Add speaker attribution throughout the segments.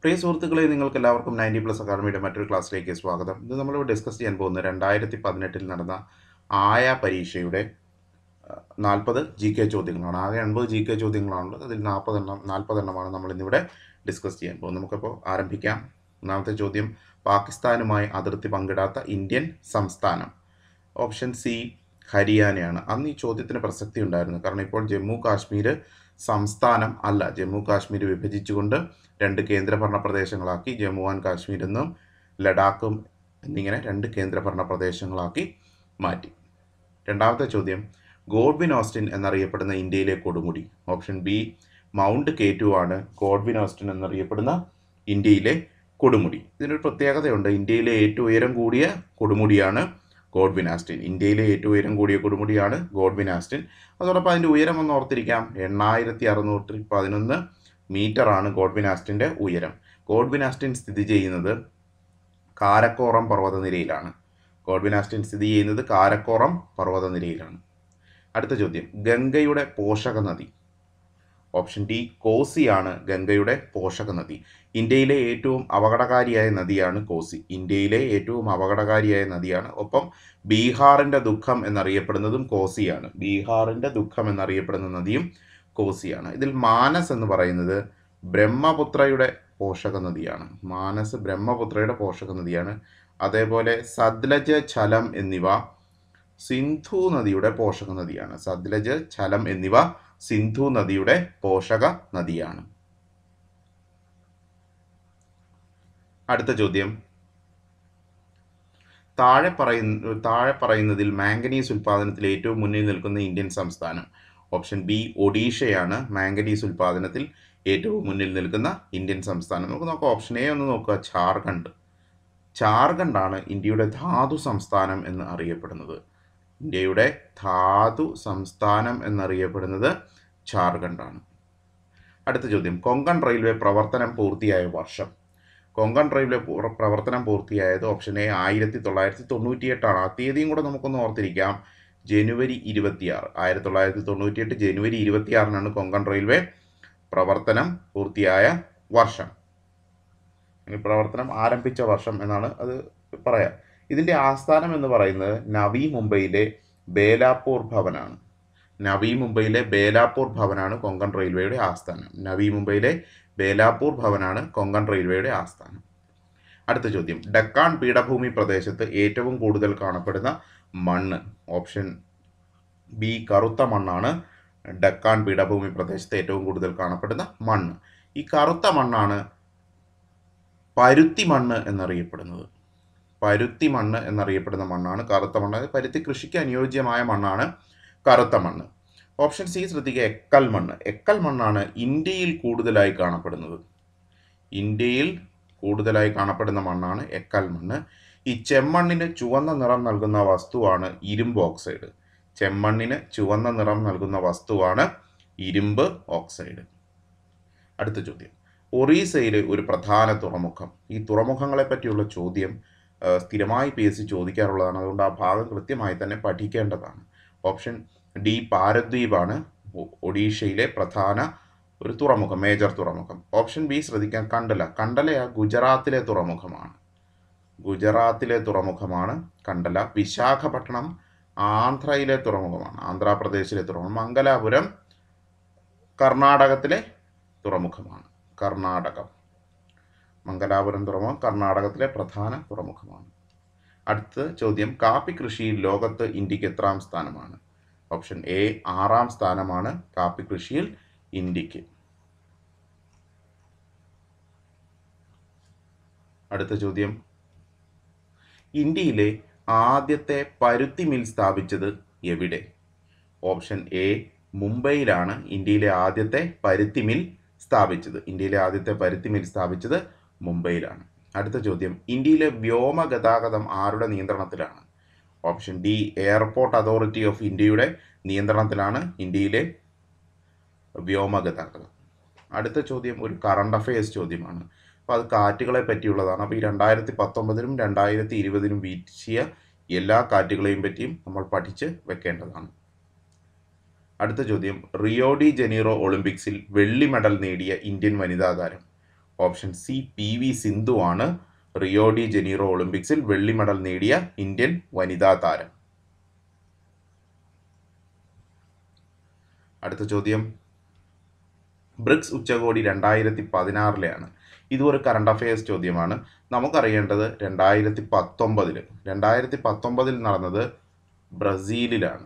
Speaker 1: പ്രിയ സുഹൃത്തുക്കളെ, നിങ്ങൾക്ക് എല്ലാവർക്കും 90+ അക്കാഡമിയുടെ മറ്റൊരു ക്ലാസ്സിലേക്ക് സ്വാഗതം. ഇത് നമ്മളിവിടെ ഡിസ്കസ് ചെയ്യാൻ പോകുന്നത് 2018 നടന്ന ആയ പരീക്ഷയുടെ 40 GK ചോദ്യങ്ങളാണ്. ആകെ 80 GK ചോദ്യങ്ങളാണുള്ളത്. അതിൽ 40 എണ്ണമാണ് നമ്മൾ ഇന്നിവിടെ ഡിസ്കസ് ചെയ്യാൻ പോകുന്നത്. നമുക്കപ്പോൾ ആരംഭിക്കാം. ഒന്നാമത്തെ ചോദ്യം, പാകിസ്ഥാനുമായി അതിർത്തി പങ്കിടാത്ത ഇന്ത്യൻ സംസ്ഥാനം. ഓപ്ഷൻ സി ഹരിയാനയാണ്. അന്ന് ഈ ചോദ്യത്തിന് പ്രസക്തി ഉണ്ടായിരുന്നു. കാരണം ഇപ്പോൾ ജമ്മു കാശ്മീർ സംസ്ഥാനം അല്ല. ജമ്മു കാശ്മീർ വിഭജിച്ചുകൊണ്ട് 2 കേന്ദ്രഭരണ പ്രദേശങ്ങളാക്കി. ജമ്മു ആൻഡ് കാശ്മീർ എന്നും ലഡാക്കും എന്നിങ്ങനെ 2 കേന്ദ്രഭരണ പ്രദേശങ്ങളാക്കി മാറ്റി. രണ്ടാമത്തെ ചോദ്യം, ഗോഡ്വിൻ ഓസ്റ്റിൻ എന്നറിയപ്പെടുന്ന ഇന്ത്യയിലെ കൊടുമുടി. ഓപ്ഷൻ ബി മൗണ്ട് K2 ആണ് ഗോഡ്വിൻ ഓസ്റ്റിൻ എന്നറിയപ്പെടുന്ന ഇന്ത്യയിലെ കൊടുമുടി. ഇതിനൊരു പ്രത്യേകതയുണ്ട്. ഇന്ത്യയിലെ ഏറ്റവും ഉയരം കൂടിയ കൊടുമുടിയാണ് ഗോഡ്വിൻ ആസ്റ്റിൻ. ഇന്ത്യയിലെ ഏറ്റവും ഉയരം കൂടിയ കൊടുമുടിയാണ് ഗോഡ്വിൻ ആസ്റ്റിൻ. അതോടൊപ്പം അതിൻ്റെ ഉയരം ഒന്ന് ഓർത്തിരിക്കാം. 8611 മീറ്ററാണ് ഗോഡ്വിൻ ആസ്റ്റിൻ്റെ ഉയരം. ഗോഡ്വിൻ ആസ്റ്റിൻ സ്ഥിതി ചെയ്യുന്നത് കാരക്കോറം പർവ്വതനിരയിലാണ്. ഗോഡ്വിൻ ആസ്റ്റിൻ സ്ഥിതി ചെയ്യുന്നത് കാരക്കോറം പർവ്വതനിരയിലാണ്. അടുത്ത ചോദ്യം, ഗംഗയുടെ പോഷക നദി. ഓപ്ഷൻ ഡി കോസിയാണ് ഗംഗയുടെ പോഷക നദി. ഇന്ത്യയിലെ ഏറ്റവും അപകടകാരിയായ നദിയാണ് കോസി. ഇന്ത്യയിലെ ഏറ്റവും അപകടകാരിയായ നദിയാണ്. ഒപ്പം ബീഹാറിൻ്റെ ദുഃഖം എന്നറിയപ്പെടുന്നതും കോസിയാണ്. ബീഹാറിൻ്റെ ദുഃഖം എന്നറിയപ്പെടുന്ന നദിയും കോസിയാണ്. ഇതിൽ മാനസ് എന്ന് പറയുന്നത് ബ്രഹ്മപുത്രയുടെ പോഷക നദിയാണ്. മാനസ് ബ്രഹ്മപുത്രയുടെ പോഷക നദിയാണ്. അതേപോലെ സത്ലജ്, ഝലം എന്നിവ സിന്ധു നദിയുടെ പോഷക നദിയാണ്. സത്ലജ്, ഝലം എന്നിവ സിന്ധു നദിയുടെ പോഷക നദിയാണ്. അടുത്ത ചോദ്യം, താഴെ പറയുന്നതിൽ മാംഗനീസ് ഉൽപ്പാദനത്തിൽ ഏറ്റവും മുന്നിൽ നിൽക്കുന്ന ഇന്ത്യൻ സംസ്ഥാനം. ഓപ്ഷൻ ബി ഒഡീഷയാണ് മാംഗനീസ് ഉൽപ്പാദനത്തിൽ ഏറ്റവും മുന്നിൽ നിൽക്കുന്ന ഇന്ത്യൻ സംസ്ഥാനം. നമുക്ക് നോക്കാം. ഓപ്ഷൻ എ ഒന്ന് നോക്കുക, ഝാർഖണ്ഡ്. ഝാർഖണ്ഡാണ് ഇന്ത്യയുടെ ധാതു സംസ്ഥാനം എന്ന് അറിയപ്പെടുന്നത്. ഇന്ത്യയുടെ ധാതു സംസ്ഥാനം എന്നറിയപ്പെടുന്നത് ഝാർഖണ്ഡാണ്. അടുത്ത ചോദ്യം, കൊങ്കൺ റെയിൽവേ പ്രവർത്തനം പൂർത്തിയായ വർഷം. കൊങ്കൺ റെയിൽവേ പ്രവർത്തനം പൂർത്തിയായത് ഓപ്ഷൻ എ 1998 ആണ്. ആ തീയതിയും കൂടെ നമുക്കൊന്ന് ഓർത്തിരിക്കാം. ജനുവരി 26. 1998 ജനുവരി 26 കൊങ്കൺ റെയിൽവേ പ്രവർത്തനം പൂർത്തിയായ വർഷം. പ്രവർത്തനം ആരംഭിച്ച വർഷം എന്നാണ് അത് പറയാം. ഇതിൻ്റെ ആസ്ഥാനം എന്ന് പറയുന്നത് നവി മുംബൈയിലെ ബേലാപൂർ ഭവനാണ്. നവി മുംബൈയിലെ ബേലാപൂർ ഭവനാണ് കൊങ്കൺ റെയിൽവേയുടെ ആസ്ഥാനം. നവി മുംബൈയിലെ ബേലാപൂർ ഭവനാണ് കൊങ്കൺ റെയിൽവേയുടെ ആസ്ഥാനം. അടുത്ത ചോദ്യം, ഡക്കാൻ പീഠഭൂമി പ്രദേശത്ത് ഏറ്റവും കൂടുതൽ കാണപ്പെടുന്ന മണ്ണ്. ഓപ്ഷൻ ബി കറുത്ത മണ്ണാണ് ഡക്കാൻ പീഠഭൂമി പ്രദേശത്ത് ഏറ്റവും കൂടുതൽ കാണപ്പെടുന്ന മണ്ണ്. ഈ കറുത്ത മണ്ണാണ് പരുത്തി മണ്ണ് എന്നറിയപ്പെടുന്നത്. പരുത്തി മണ്ണ് എന്നറിയപ്പെടുന്ന മണ്ണാണ് കറുത്ത മണ്ണ്. പരുത്തി കൃഷിക്ക് അനുയോജ്യമായ മണ്ണാണ് കറുത്ത മണ്ണ്. ഓപ്ഷൻ സി ശ്രദ്ധിക്കുക, എക്കൽ മണ്ണ്. എക്കൽ മണ്ണാണ് ഇന്ത്യയിൽ കൂടുതലായി കാണപ്പെടുന്നത്. ഇന്ത്യയിൽ കൂടുതലായി കാണപ്പെടുന്ന മണ്ണാണ് എക്കൽ മണ്ണ്. ഈ ചെമ്മണ്ണിന് ചുവന്ന നിറം നൽകുന്ന വസ്തുവാണ് ഇരുമ്പ് ഓക്സൈഡ്. ചെമ്മണ്ണിന് ചുവന്ന നിറം നൽകുന്ന വസ്തുവാണ് ഇരുമ്പ് ഓക്സൈഡ്. അടുത്ത ചോദ്യം, ഒറീസയിലെ ഒരു പ്രധാന തുറമുഖം. ഈ തുറമുഖങ്ങളെ പറ്റിയുള്ള ചോദ്യം സ്ഥിരമായി PSC ചോദിക്കാറുള്ളതാണ്. അതുകൊണ്ട് ആ ഭാഗം കൃത്യമായി തന്നെ പഠിക്കേണ്ടതാണ്. ഓപ്ഷൻ ഡി പാരദ്വീപാണ് ഒഡീഷയിലെ പ്രധാന ഒരു തുറമുഖം, മേജർ തുറമുഖം. ഓപ്ഷൻ ബി ശ്രദ്ധിക്കാൻ, കണ്ടല. കണ്ടല ഗുജറാത്തിലെ തുറമുഖമാണ്. ഗുജറാത്തിലെ തുറമുഖമാണ് കണ്ടല. വിശാഖപട്ടണം ആന്ധ്രയിലെ തുറമുഖമാണ്. ആന്ധ്രാപ്രദേശിലെ തുറമുഖം. മംഗലാപുരം കർണാടകത്തിലെ തുറമുഖമാണ്. കർണാടകം. മംഗലാപുരം തുറമുഖം കർണാടകത്തിലെ പ്രധാന തുറമുഖമാണ്. അടുത്ത ചോദ്യം, കാപ്പി കൃഷിയിൽ ലോകത്ത് ഇന്ത്യക്ക് എത്രാം സ്ഥാനമാണ്? ഓപ്ഷൻ എ 6ാം സ്ഥാനമാണ് കാപ്പി കൃഷിയിൽ ഇന്ത്യക്ക്. അടുത്ത ചോദ്യം, ഇന്ത്യയിലെ ആദ്യത്തെ പരുത്തി മിൽ സ്ഥാപിച്ചത് എവിടെ? ഓപ്ഷൻ എ മുംബൈയിലാണ് ഇന്ത്യയിലെ ആദ്യത്തെ പരുത്തി മിൽ സ്ഥാപിച്ചത്. ഇന്ത്യയിലെ ആദ്യത്തെ പരുത്തി മിൽ സ്ഥാപിച്ചത് മുംബൈയിലാണ്. അടുത്ത ചോദ്യം, ഇന്ത്യയിലെ വ്യോമ ഗതാഗതം ആരുടെ നിയന്ത്രണത്തിലാണ്? Option D airport authority of ഇന്ത്യയുടെ നിയന്ത്രണത്തിലാണ് ഇന്ത്യയിലെ വ്യോമ ഗതാഗതം. അടുത്ത ചോദ്യം ഒരു കറണ്ട് അഫയേഴ്സ് ചോദ്യമാണ്. അപ്പോൾ അത് കാറ്റുകളെ പറ്റിയുള്ളതാണ്. അപ്പോൾ ഈ 2019 2020 വീശിയ എല്ലാ കാറ്റുകളെയും പറ്റിയും നമ്മൾ പഠിച്ച് വെക്കേണ്ടതാണ്. അടുത്ത ചോദ്യം, റിയോ ഡി ജനീറോ ഒളിമ്പിക്സിൽ വെള്ളി മെഡൽ നേടിയ ഇന്ത്യൻ വനിതാ താരം. ഓപ്ഷൻ സി PV സിന്ധു ആണ് റിയോ ഡി ജനീറോ ഒളിമ്പിക്സിൽ വെള്ളി മെഡൽ നേടിയ ഇന്ത്യൻ വനിതാ താരം. അടുത്ത ചോദ്യം ബ്രിക്സ് ഉച്ചകോടി 2016 ഇതൊരു കറണ്ട് അഫയേഴ്സ് ചോദ്യമാണ്. നമുക്കറിയേണ്ടത് 2019 നടന്നത് ബ്രസീലിലാണ്.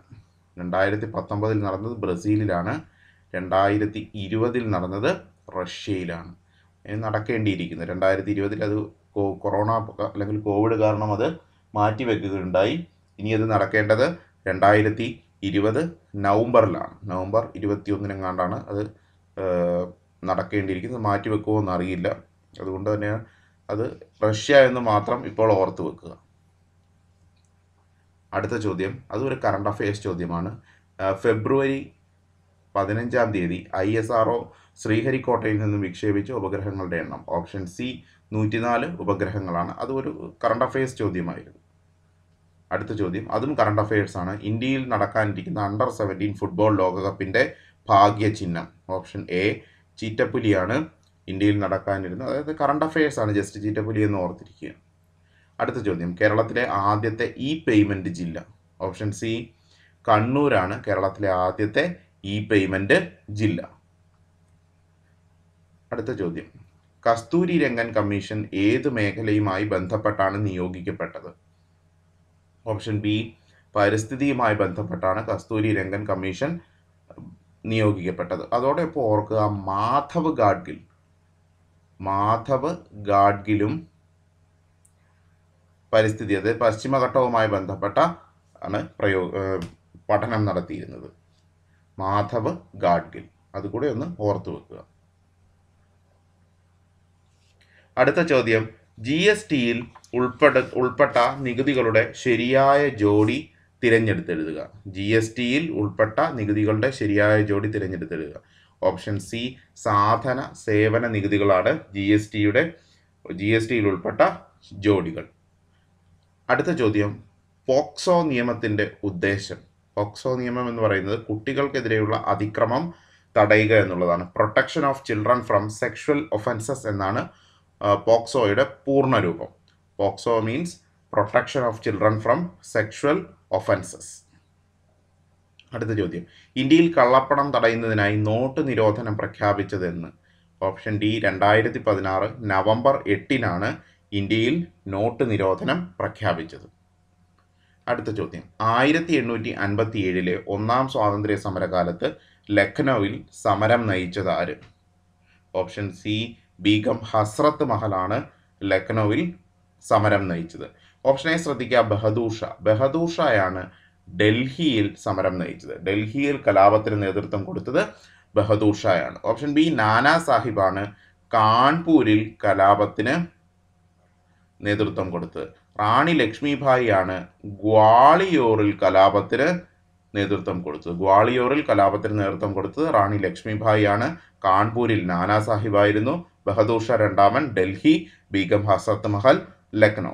Speaker 1: 2020 നടന്നത് റഷ്യയിലാണ്. നടക്കേണ്ടിയിരിക്കുന്നത് 2020 അത് കൊറോണ അല്ലെങ്കിൽ കോവിഡ് കാരണം അത് മാറ്റിവെക്കുകയുണ്ടായി. ഇനി അത് നടക്കേണ്ടത് 2020 നവംബറിലാണ്. നവംബർ 21 അത് നടക്കേണ്ടിയിരിക്കുന്നത്. മാറ്റിവെക്കുമോ എന്നറിയില്ല. അതുകൊണ്ട് തന്നെ അത് റഷ്യ എന്ന് മാത്രം ഇപ്പോൾ ഓർത്ത് വെക്കുക. അടുത്ത ചോദ്യം അതൊരു കറണ്ട് അഫയേഴ്സ് ചോദ്യമാണ്. ഫെബ്രുവരി 15 ISRO ശ്രീഹരിക്കോട്ടയിൽ നിന്നും വിക്ഷേപിച്ച ഉപഗ്രഹങ്ങളുടെ എണ്ണം. ഓപ്ഷൻ സി 104 ഉപഗ്രഹങ്ങളാണ്. അതൊരു കറണ്ട് അഫയേഴ്സ് ചോദ്യമായിരുന്നു. അടുത്ത ചോദ്യം അതും കറണ്ട് അഫയേഴ്സ് ആണ്. ഇന്ത്യയിൽ നടക്കാനിരിക്കുന്ന അണ്ടർ 17 ഫുട്ബോൾ ലോകകപ്പിന്റെ ഭാഗ്യചിഹ്നം. ഓപ്ഷൻ എ ചീറ്റപ്പുലിയാണ് ഇന്ത്യയിൽ നടക്കാനിരുന്നത്. അതായത് കറണ്ട് അഫയേഴ്സ് ആണ്, ജസ്റ്റ് ചീറ്റപ്പുലി എന്ന് ഓർത്തിരിക്കുക. അടുത്ത ചോദ്യം കേരളത്തിലെ ആദ്യത്തെ പേയ്മെന്റ് ജില്ല. ഓപ്ഷൻ സി കണ്ണൂരാണ് കേരളത്തിലെ ആദ്യത്തെ പേയ്മെന്റ് ജില്ല. അടുത്ത ചോദ്യം കസ്തൂരി രംഗൻ കമ്മീഷൻ ഏത് മേഖലയുമായി ബന്ധപ്പെട്ടാണ് നിയോഗിക്കപ്പെട്ടത്? ഓപ്ഷൻ ബി പരിസ്ഥിതിയുമായി ബന്ധപ്പെട്ടാണ് കസ്തൂരി രംഗൻ കമ്മീഷൻ നിയോഗിക്കപ്പെട്ടത്. അതോടൊപ്പം ഓർക്കുക മാധവ് ഗാഡ്ഗിലും പരിസ്ഥിതി, അതായത് പശ്ചിമഘട്ടവുമായി ബന്ധപ്പെട്ട ആണ് പഠനം നടത്തിയിരുന്നത്. മാധവ് ഗാഡ്ഗിൽ, അതുകൂടെ ഒന്ന് ഓർത്തു വെക്കുക. അടുത്ത ചോദ്യം GSTയിൽ ഉൾപ്പെട്ട നികുതികളുടെ ശരിയായ ജോഡി തിരഞ്ഞെടുത്തെഴുതുക. GSTയിൽ ഉൾപ്പെട്ട നികുതികളുടെ ശരിയായ ജോഡി തിരഞ്ഞെടുത്തെഴുതുക. ഓപ്ഷൻ സി സാധന സേവന നികുതികളാണ് GSTയിൽ ഉൾപ്പെട്ട ജോഡികൾ. അടുത്ത ചോദ്യം പോക്സോ നിയമത്തിന്റെ ഉദ്ദേശം. പോക്സോ നിയമം എന്ന് പറയുന്നത് കുട്ടികൾക്കെതിരെയുള്ള അതിക്രമം തടയുക എന്നുള്ളതാണ്. Protection of children from sexual offences എന്നാണ് പോക്സോയുടെ പൂർണ്ണരൂപം. POCSO means protection of children from sexual offences. അടുത്ത ചോദ്യം ഇന്ത്യയിൽ കള്ളപ്പണം തടയുന്നതിനായി നോട്ട് നിരോധനം പ്രഖ്യാപിച്ചതെന്ന്. ഓപ്ഷൻ ഡി 2016 നവംബർ 8 ഇന്ത്യയിൽ നോട്ട് നിരോധനം പ്രഖ്യാപിച്ചത്. അടുത്ത ചോദ്യം 1857 ഒന്നാം സ്വാതന്ത്ര്യ സമരകാലത്ത് ലക്നൌവിൽ സമരം നയിച്ചത് ആര്? ഓപ്ഷൻ സി ബീഗം ഹസ്രത്ത് മഹലാണ് ലക്നൌവിൽ സമരം നയിച്ചത്. ഓപ്ഷൻ എ ശ്രദ്ധിക്കുക ബഹദൂർ ഷായാണ് ഡൽഹിയിൽ സമരം നയിച്ചത്. ഡൽഹിയിൽ കലാപത്തിന് നേതൃത്വം കൊടുത്തത് ബഹദൂർ ഷായാണ്. ഓപ്ഷൻ ബി നാനാ സാഹിബാണ് കാൺപൂരിൽ കലാപത്തിന് നേതൃത്വം കൊടുത്തത്. റാണി ലക്ഷ്മിഭായി ആണ് ഗ്വാളിയോറിൽ കലാപത്തിന് നേതൃത്വം കൊടുത്തത്. റാണി ലക്ഷ്മിഭായി ആണ്. കാൺപൂരിൽ നാനാ സാഹിബായിരുന്നു. ബഹദൂർ ഷാ രണ്ടാമൻ ഡൽഹി, ബീഗം ഹസ്രത്ത് മഹൽ ലക്നൗ.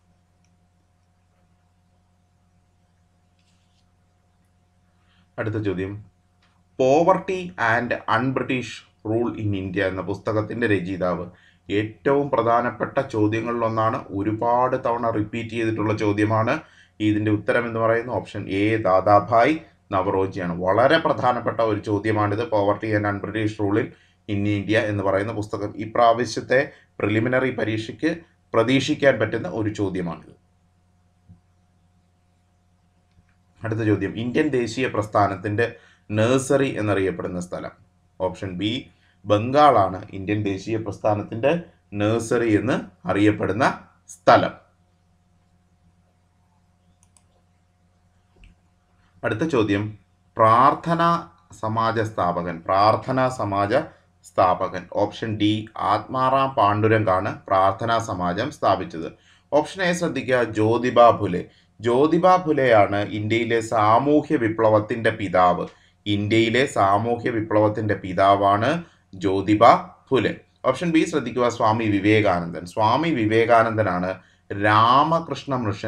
Speaker 1: അടുത്ത ചോദ്യം poverty and unBritish rule in India എന്ന പുസ്തകത്തിന്റെ രചയിതാവ്. ഏറ്റവും പ്രധാനപ്പെട്ട ചോദ്യങ്ങളിലൊന്നാണ്, ഒരുപാട് തവണ റിപ്പീറ്റ് ചെയ്തിട്ടുള്ള ചോദ്യമാണ്. ഇതിന്റെ ഉത്തരം എന്ന് പറയുന്നത് ഓപ്ഷൻ എ ദാദാഭായ് നവറോജിയാണ്. വളരെ പ്രധാനപ്പെട്ട ഒരു ചോദ്യമാണിത്. പോവർട്ടി ആൻഡ് അൺബ്രിട്ടീഷ് റൂളിൽ ഇൻ ഇന്ത്യ എന്ന് പറയുന്ന പുസ്തകം ഈ പ്രാവശ്യത്തെ പ്രിലിമിനറി പരീക്ഷയ്ക്ക് പ്രതീക്ഷിക്കാൻ പറ്റുന്ന ഒരു ചോദ്യമാണിത്. അടുത്ത ചോദ്യം ഇന്ത്യൻ ദേശീയ പ്രസ്ഥാനത്തിന്റെ നഴ്സറി എന്നറിയപ്പെടുന്ന സ്ഥലം. ഓപ്ഷൻ ബി ബംഗാളാണ് ഇന്ത്യൻ ദേശീയ പ്രസ്ഥാനത്തിന്റെ നഴ്സറി എന്ന് അറിയപ്പെടുന്ന സ്ഥലം. അടുത്ത ചോദ്യം പ്രാർത്ഥനാ സമാജ സ്ഥാപകൻ. ഓപ്ഷൻ ഡി ആത്മാറാം പാണ്ഡുരംഗാണ് പ്രാർത്ഥനാ സമാജം സ്ഥാപിച്ചത്. ഓപ്ഷൻ എ ശ്രദ്ധിക്കുക ജ്യോതിബ ഫുലെയാണ് ഇന്ത്യയിലെ സാമൂഹ്യ വിപ്ലവത്തിന്റെ പിതാവാണ് ജ്യോതിബ ഫുലെ. ഓപ്ഷൻ ബി ശ്രദ്ധിക്കുക സ്വാമി വിവേകാനന്ദനാണ് രാമകൃഷ്ണ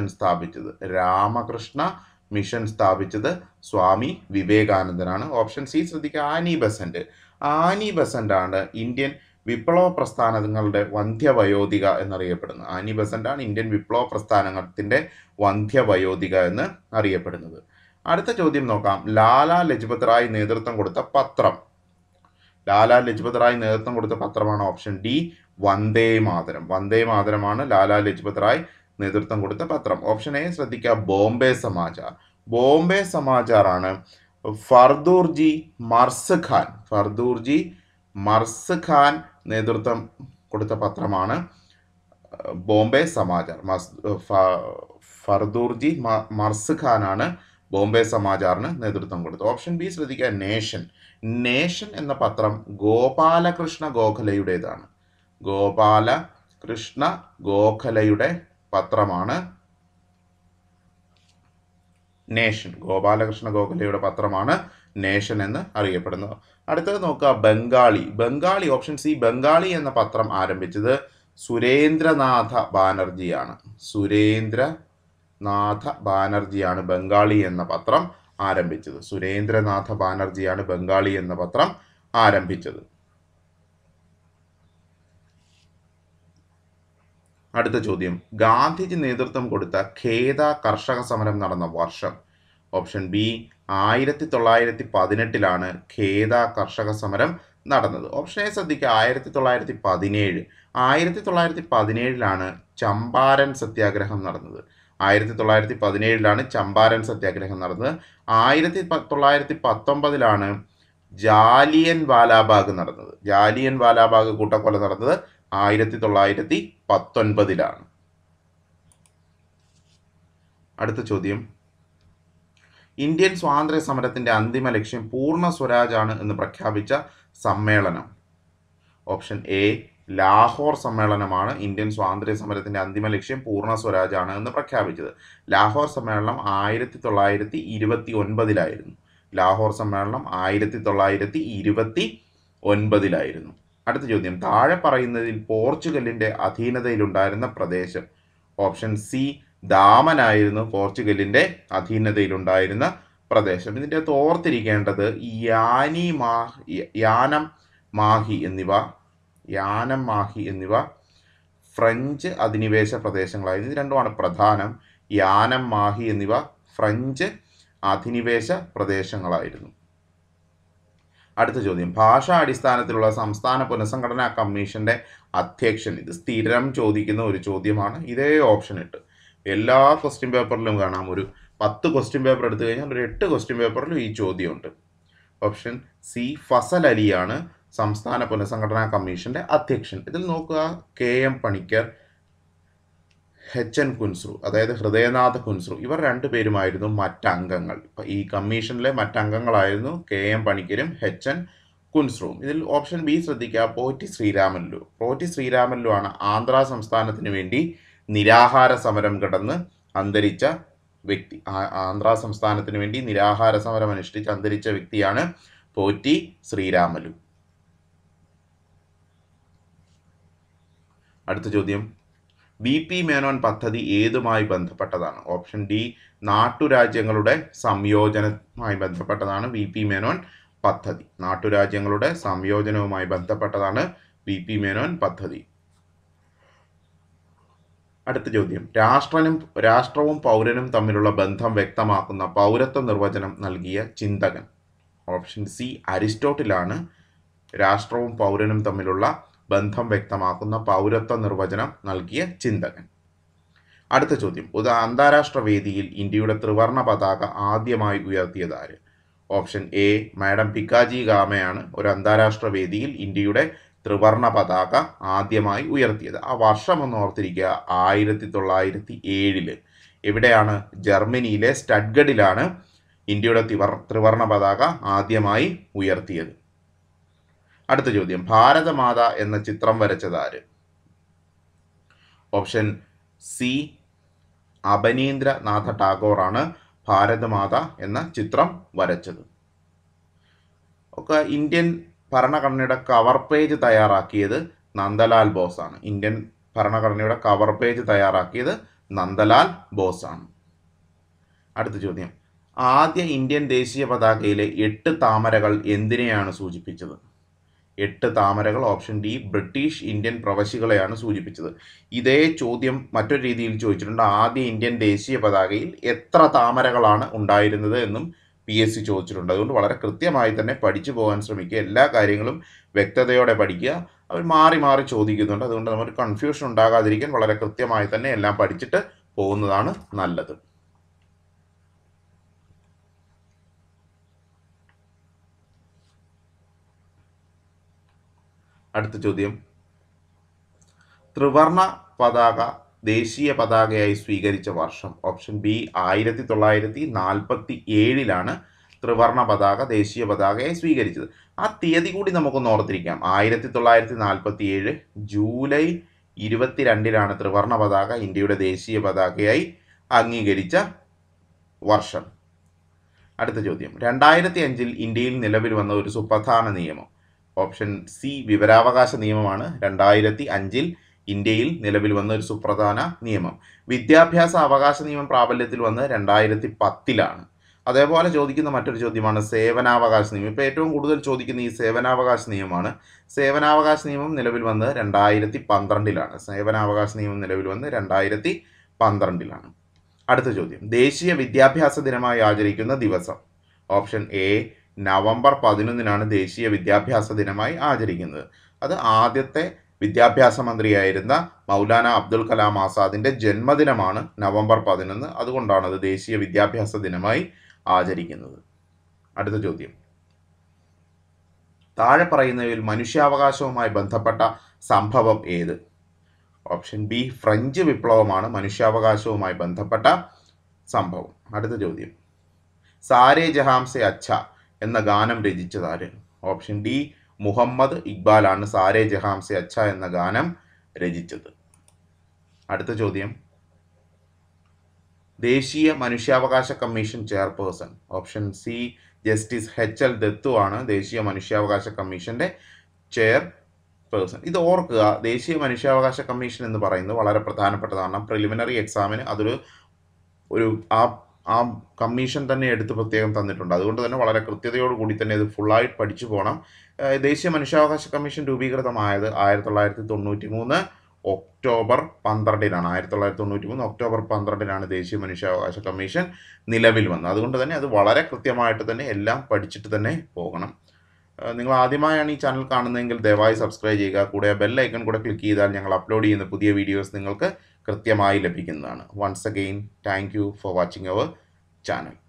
Speaker 1: മിഷൻ സ്ഥാപിച്ചത് സ്വാമി വിവേകാനന്ദനാണ്. ഓപ്ഷൻ സി ശ്രദ്ധിക്കുക ആനി ബസന്റ് ആണ് ഇന്ത്യൻ വിപ്ലവ പ്രസ്ഥാനങ്ങളുടെ വന്ധ്യവയോധിക എന്നറിയപ്പെടുന്നു. ആനി ബസന്റ് ആണ് ഇന്ത്യൻ വിപ്ലവ പ്രസ്ഥാനത്തിന്റെ വന്ധ്യവയോധിക എന്ന് അറിയപ്പെടുന്നത്. അടുത്ത ചോദ്യം നോക്കാം. ലാലാ ലജ്പത് റായ് നേതൃത്വം കൊടുത്ത പത്രം. ലാലാ ലജ്പത് റായ് നേതൃത്വം കൊടുത്ത പത്രമാണ് ഓപ്ഷൻ ഡി വന്ദേ മാതരം. വന്ദേ മാതരമാണ് ലാലാ ലജ്പത് റായ് നേതൃത്വം കൊടുത്ത പത്രം. ഓപ്ഷൻ എ ശ്രദ്ധിക്കുക, ബോംബെ സമാചാർ. ബോംബെ സമാചാർ ആണ് ഫർദൂർജി മർസ് ഖാൻ നേതൃത്വം കൊടുത്ത പത്രമാണ് ബോംബെ സമാചാർ. ഫർദൂർജി മർസ് ഖാനാണ് ബോംബെ സമാചാറിന് നേതൃത്വം കൊടുത്തത്. ഓപ്ഷൻ ബി ശ്രദ്ധിക്കുക, നേഷൻ എന്ന പത്രം ഗോപാലകൃഷ്ണ ഗോഖലെയുടേതാണ്. ഗോപാലകൃഷ്ണ ഗോഖലെയുടെ പത്രമാണ് നേഷൻ. ഗോപാലകൃഷ്ണ ഗോഖലെയുടെ പത്രമാണ് നേഷൻ എന്ന് അറിയപ്പെടുന്നത്. അടുത്തത് നോക്കുക, ബംഗാളി. ഓപ്ഷൻ സി, ബംഗാളി എന്ന പത്രം ആരംഭിച്ചത് സുരേന്ദ്രനാഥ ബാനർജിയാണ് ബംഗാളി എന്ന പത്രം ആരംഭിച്ചത്. സുരേന്ദ്രനാഥ ബാനർജിയാണ് ബംഗാളി എന്ന പത്രം ആരംഭിച്ചത്. അടുത്ത ചോദ്യം, ഗാന്ധിജി നേതൃത്വം കൊടുത്ത ഖേദ കർഷക സമരം നടന്ന വർഷം. ഓപ്ഷൻ ബി 1918 ഖേദ കർഷക സമരം നടന്നത്. ഓപ്ഷൻ എ ശ്രദ്ധിക്കുക, 1917. 1917 ചമ്പാരൻ സത്യാഗ്രഹം നടന്നത്. 1917 ചമ്പാരൻ സത്യാഗ്രഹം നടന്നത്. 1919 ജാലിയൻ വാലാബാഗ് നടന്നത്. ജാലിയൻ വാലാബാഗ് കൂട്ടക്കൊല നടന്നത് 1919. അടുത്ത ചോദ്യം, ഇന്ത്യൻ സ്വാതന്ത്ര്യ സമരത്തിന്റെ അന്തിമ ലക്ഷ്യം പൂർണ്ണ സ്വരാജ് ആണ് എന്ന് പ്രഖ്യാപിച്ച സമ്മേളനം. ഓപ്ഷൻ എ ലാഹോർ സമ്മേളനമാണ് ഇന്ത്യൻ സ്വാതന്ത്ര്യ സമരത്തിന്റെ അന്തിമ ലക്ഷ്യം പൂർണ്ണ സ്വരാജ് ആണ് എന്ന് പ്രഖ്യാപിച്ചത്. ലാഹോർ സമ്മേളനം 1929 ലാഹോർ സമ്മേളനം 1929. അടുത്ത ചോദ്യം, താഴെ പറയുന്നതിൽ പോർച്ചുഗലിന്റെ അധീനതയിലുണ്ടായിരുന്ന പ്രദേശം. ഓപ്ഷൻ സി ദാമനായിരുന്നു പോർച്ചുഗലിന്റെ അധീനതയിലുണ്ടായിരുന്ന പ്രദേശം. ഇതിൻ്റെ അകത്ത് ഓർത്തിരിക്കേണ്ടത് യാനം മാഹി എന്നിവ ഫ്രഞ്ച് അധിനിവേശ പ്രദേശങ്ങളായിരുന്നു. ഇത് രണ്ടുമാണ് പ്രധാനം. യാനം മാഹി എന്നിവ ഫ്രഞ്ച് അധിനിവേശ പ്രദേശങ്ങളായിരുന്നു. അടുത്ത ചോദ്യം, ഭാഷാ അടിസ്ഥാനത്തിലുള്ള സംസ്ഥാന പുനഃസംഘടനാ കമ്മീഷന്റെ അധ്യക്ഷൻ. ഇത് സ്ഥിരം ചോദിക്കുന്ന ഒരു ചോദ്യമാണ്. ഇതേ ഓപ്ഷൻ ഇട്ട് എല്ലാ ക്വസ്റ്റ്യൻ പേപ്പറിലും കാണാം. ഒരു 10 ക്വസ്റ്റ്യൻ പേപ്പർ എടുത്തു കഴിഞ്ഞാൽ ഒരു 8 ക്വസ്റ്റ്യൻ പേപ്പറിലും ഈ ചോദ്യമുണ്ട്. ഓപ്ഷൻ സി ഫസൽ അലിയാണ് സംസ്ഥാന പുനഃസംഘടനാ കമ്മീഷന്റെ അധ്യക്ഷൻ. ഇതിൽ നോക്കുക, KM പണിക്കർ, HN കുൻസ്രു, അതായത് ഹൃദയനാഥ കുൻസ്രു, ഇവർ രണ്ടുപേരുമായിരുന്നു മറ്റംഗങ്ങൾ. ഈ കമ്മീഷനിലെ മറ്റംഗങ്ങളായിരുന്നു KM പണിക്കരും HN കുൻസ്രുവും. ഇതിൽ ഓപ്ഷൻ ബി ശ്രദ്ധിക്കുക, പോറ്റി ശ്രീരാമല്ലു ആണ് ആന്ധ്ര സംസ്ഥാനത്തിന് വേണ്ടി നിരാഹാര സമരം കിടന്ന് അന്തരിച്ച വ്യക്തി. ആന്ധ്ര സംസ്ഥാനത്തിന് വേണ്ടി നിരാഹാര സമരം അനുഷ്ഠിച്ച് അന്തരിച്ച വ്യക്തിയാണ് പോറ്റി ശ്രീരാമല്ലു. അടുത്ത ചോദ്യം, BP മേനോൻ പദ്ധതി ഏതുമായി ബന്ധപ്പെട്ടതാണ്? ഓപ്ഷൻ ഡി നാട്ടുരാജ്യങ്ങളുടെ സംയോജനവുമായി ബന്ധപ്പെട്ടതാണ് BP മേനോൻ പദ്ധതി. നാട്ടുരാജ്യങ്ങളുടെ സംയോജനവുമായി ബന്ധപ്പെട്ടതാണ് BP മേനോൻ പദ്ധതി. അടുത്ത ചോദ്യം, രാഷ്ട്രവും പൗരനും തമ്മിലുള്ള ബന്ധം വ്യക്തമാക്കുന്ന പൗരത്വ നിർവചനം നൽകിയ ചിന്തകൻ. ഓപ്ഷൻ സി അരിസ്റ്റോട്ടിലാണ് രാഷ്ട്രവും പൗരനും തമ്മിലുള്ള ബന്ധം വ്യക്തമാക്കുന്ന പൗരത്വ നിർവചനം നൽകിയ ചിന്തകൻ. അടുത്ത ചോദ്യം, അന്താരാഷ്ട്ര വേദിയിൽ ഇന്ത്യയുടെ ത്രിവർണ്ണ പതാക ആദ്യമായി ഉയർത്തിയത് ആര്? ഓപ്ഷൻ എ മാഡം പിക്കാജി ഗാമയാണ് ഒരു അന്താരാഷ്ട്ര വേദിയിൽ ഇന്ത്യയുടെ ത്രിവർണ്ണ പതാക ആദ്യമായി ഉയർത്തിയത്. ആ വർഷം ഒന്ന് ഓർത്തിരിക്കുക, 1907. എവിടെയാണ്? ജർമ്മനിയിലെ സ്റ്റഡ്ഗഡിലാണ് ഇന്ത്യയുടെ ത്രിവർണ്ണ പതാക ആദ്യമായി ഉയർത്തിയത്. അടുത്ത ചോദ്യം, ഭാരതമാത എന്ന ചിത്രം വരച്ചത് ആര്? ഓപ്ഷൻ സി അബനീന്ദ്രനാഥ ടാഗോറാണ് ഭാരതമാത എന്ന ചിത്രം വരച്ചത്. ഒക്കെ ഇന്ത്യൻ ഭരണഘടനയുടെ കവർ പേജ് തയ്യാറാക്കിയത് നന്ദലാൽ ബോസാണ്. ഇന്ത്യൻ ഭരണഘടനയുടെ കവർ പേജ് തയ്യാറാക്കിയത് നന്ദലാൽ ബോസാണ്. അടുത്ത ചോദ്യം, ആദ്യ ഇന്ത്യൻ ദേശീയ പതാകയിലെ 8 താമരകൾ എന്തിനെയാണ് സൂചിപ്പിച്ചത്? 8 താമരകൾ. ഓപ്ഷൻ ഡി ബ്രിട്ടീഷ് ഇന്ത്യൻ പ്രവശ്യകളെയാണ് സൂചിപ്പിച്ചത്. ഇതേ ചോദ്യം മറ്റൊരു രീതിയിൽ ചോദിച്ചിട്ടുണ്ട്. ആദ്യ ഇന്ത്യൻ ദേശീയ പതാകയിൽ എത്ര താമരകളാണ് ഉണ്ടായിരുന്നത് എന്നും PSC ചോദിച്ചിട്ടുണ്ട്. അതുകൊണ്ട് വളരെ കൃത്യമായി തന്നെ പഠിച്ചു പോകാൻ ശ്രമിക്കുക. എല്ലാ കാര്യങ്ങളും വ്യക്തതയോടെ പഠിക്കുക. അവർ മാറി മാറി ചോദിക്കുന്നുണ്ട്. അതുകൊണ്ട് നമുക്ക് കൺഫ്യൂഷൻ ഉണ്ടാകാതിരിക്കാൻ വളരെ കൃത്യമായി തന്നെ എല്ലാം പഠിച്ചിട്ട് പോകുന്നതാണ് നല്ലത്. അടുത്ത ചോദ്യം, ത്രിവർണ പതാക ദേശീയ പതാകയായി സ്വീകരിച്ച വർഷം. ഓപ്ഷൻ ബി 1947 ത്രിവർണ പതാക ദേശീയ പതാകയായി സ്വീകരിച്ചത്. ആ തീയതി കൂടി നമുക്കൊന്ന് ഓർത്തിരിക്കാം. 1947 ജൂലൈ 22 ത്രിവർണ പതാക ഇന്ത്യയുടെ ദേശീയ പതാകയായി അംഗീകരിച്ച വർഷം. അടുത്ത ചോദ്യം, 2005 ഇന്ത്യയിൽ നിലവിൽ വന്ന ഒരു സുപ്രധാന നിയമം. ഓപ്ഷൻ സി വിവരാവകാശ നിയമമാണ് 2005 ഇന്ത്യയിൽ നിലവിൽ വന്ന ഒരു സുപ്രധാന നിയമം. വിദ്യാഭ്യാസ അവകാശ നിയമം പ്രാബല്യത്തിൽ വന്ന് 2010 അതേപോലെ ചോദിക്കുന്ന മറ്റൊരു ചോദ്യമാണ് സേവനാവകാശ നിയമം. ഇപ്പോൾ ഏറ്റവും കൂടുതൽ ചോദിക്കുന്ന ഈ സേവനാവകാശ നിയമമാണ്. സേവനാവകാശ നിയമം നിലവിൽ വന്ന് 2012 സേവനാവകാശ നിയമം നിലവിൽ വന്ന് 2012 അടുത്ത ചോദ്യം, ദേശീയ വിദ്യാഭ്യാസ ദിനമായി ആചരിക്കുന്ന ദിവസം. ഓപ്ഷൻ എ നവംബർ 11 ദേശീയ വിദ്യാഭ്യാസ ദിനമായി ആചരിക്കുന്നത്. അത് ആദ്യത്തെ വിദ്യാഭ്യാസ മന്ത്രിയായിരുന്ന മൗലാന അബ്ദുൽ കലാം ആസാദിൻ്റെ ജന്മദിനമാണ് നവംബർ 11. അതുകൊണ്ടാണ് അത് ദേശീയ വിദ്യാഭ്യാസ ദിനമായി ആചരിക്കുന്നത്. അടുത്ത ചോദ്യം, താഴെ പറയുന്നവയിൽ മനുഷ്യാവകാശവുമായി ബന്ധപ്പെട്ട സംഭവം ഏത്? ഓപ്ഷൻ ബി ഫ്രഞ്ച് വിപ്ലവമാണ് മനുഷ്യാവകാശവുമായി ബന്ധപ്പെട്ട സംഭവം. അടുത്ത ചോദ്യം, സാരേ ജഹാംസെ അച്ഛ എന്ന ഗാനം രചിച്ചതാര്? ഓപ്ഷൻ ഡി മുഹമ്മദ് ഇക്ബാലാണ് സാരേ ജഹാംസെ അച്ഛ എന്ന ഗാനം രചിച്ചത്. അടുത്ത ചോദ്യം, ദേശീയ മനുഷ്യാവകാശ commission chairperson. Option C justice HL Dattu ആണ് ദേശീയ മനുഷ്യാവകാശ കമ്മീഷന്റെ ചെയർപേഴ്സൺ. ഇത് ഓർക്കുക, ദേശീയ മനുഷ്യാവകാശ കമ്മീഷൻ എന്ന് പറയുന്നത് വളരെ പ്രധാനപ്പെട്ടതാണ്. പ്രിലിമിനറി എക്സാമിന് അതൊരു ആ കമ്മീഷൻ തന്നെ എടുത്ത് പ്രത്യേകം തന്നിട്ടുണ്ട്. അതുകൊണ്ട് തന്നെ വളരെ കൃത്യതയോടുകൂടി തന്നെ ഇത് ഫുള്ളായിട്ട് പഠിച്ചു പോകണം. ദേശീയ മനുഷ്യാവകാശ കമ്മീഷൻ രൂപീകൃതമായത് 1993 ഒക്ടോബർ 12 1993 ഒക്ടോബർ 12 ദേശീയ മനുഷ്യാവകാശ കമ്മീഷൻ നിലവിൽ വന്നത്. അതുകൊണ്ട് തന്നെ അത് വളരെ കൃത്യമായിട്ട് തന്നെ എല്ലാം പഠിച്ചിട്ട് തന്നെ പോകണം. നിങ്ങൾ ആദ്യമായാണ് ഈ ചാനൽ കാണുന്നതെങ്കിൽ ദയവായി സബ്സ്ക്രൈബ് ചെയ്യുക. കൂടെ ബെൽ ഐക്കൺ കൂടെ ക്ലിക്ക് ചെയ്താൽ ഞങ്ങൾ അപ്ലോഡ് ചെയ്യുന്ന പുതിയ വീഡിയോസ് നിങ്ങൾക്ക് കൃത്യമായി ലഭിക്കുന്നതാണ്. Once again thank you for watching our channel.